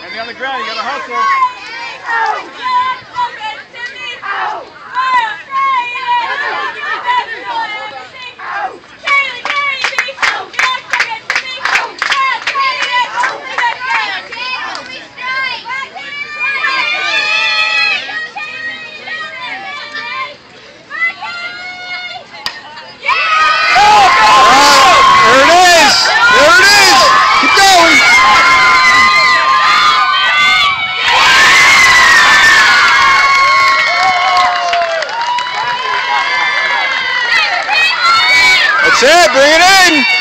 Gotta be on the ground, you gotta hustle. That's it, bring it in!